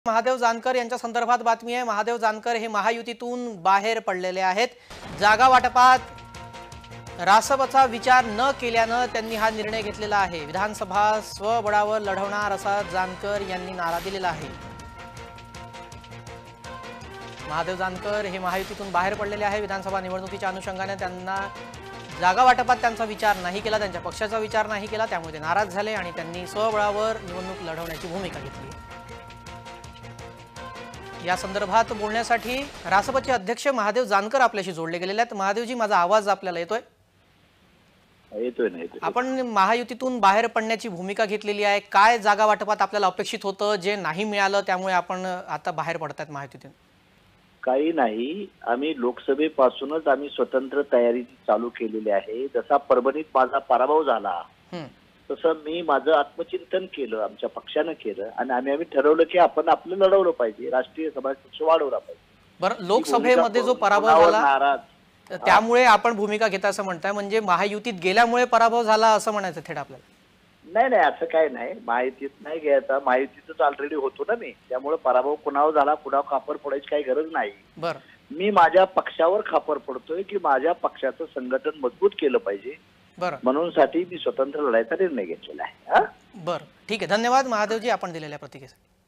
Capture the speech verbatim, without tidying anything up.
महादेव जानकर यांच्या संदर्भात बातमी आहे। महादेव जानकर हे महायुतीतून बाहेर पडलेले आहेत। जागा वाटपात रासपचा विचार न केल्याने त्यांनी हा निर्णय घेतलेला आहे। विधानसभा स्वबळावर लढवणार असा जानकर यांनी नारा दिलेला आहे। महादेव जानकर हे महायुतीतून बाहेर पडलेले आहे। विधानसभा निवडणुकीच्या अनुषंगाने त्यांना जागा वाटपात त्यांचा विचार नाही केला, त्यांच्या पक्षाचा विचार नाही केला, त्यामुळे ते नाराज झाले आणि त्यांनी स्वबळावर निवडणूक लढवण्याची भूमिका घेतली। या संदर्भात बोलण्यासाठी रासपचे अध्यक्ष महादेव जानकर आपल्याशी जोडले गेलेले आहेत। महादेवजी, माझा आवाज आपल्याला येतोय? येतोय ना येतोय। आपण महायुतीतून बाहेर पडण्याची भूमिका घेतलेली आहे। काय जागा वाटपात आपल्याला अपेक्षित होतं जे नाही मिळालं, त्यामुळे आपण आता बाहेर पडतात महायुतीतून? काही नाही, आम्ही लोकसभेपासूनच आम्ही स्वतंत्र तयारी चालू केलेली आहे। जसा परभणीत माझा पराभव झाला तसं मी माझं आत्मचिंतन केलं, आमच्या पक्षानं केलं आणि आम्ही आम्ही ठरवलं की आपण आपलं लढवलं पाहिजे, राष्ट्रीय समाज पक्ष वाढवला पाहिजे। बरं, लोकसभेमध्ये जो पराभव झाला त्यामुळे आपण भूमिका घेता असं म्हणताय, म्हणजे महायुतीत गेल्यामुळे पराभव झाला असं म्हणायचं थेट आपल्याला? नाही नाही, असं काय नाही, महायुतीत नाही घ्यायचा, महायुतीतच ऑलरेडी होतो ना मी, त्यामुळे पराभव कुणावर झाला कुणावर खापर पडायची काही गरज नाही। बरं, मी माझ्या पक्षावर खापर पडतोय की माझ्या पक्षाचं संघटन मजबूत केलं पाहिजे, बरं, म्हणून साठी मी स्वतंत्र लढायचा निर्णय घेतलेला आहे। बरं, ठीक आहे, धन्यवाद महादेवजी आपण दिलेल्या प्रतिक्रियेसाठी।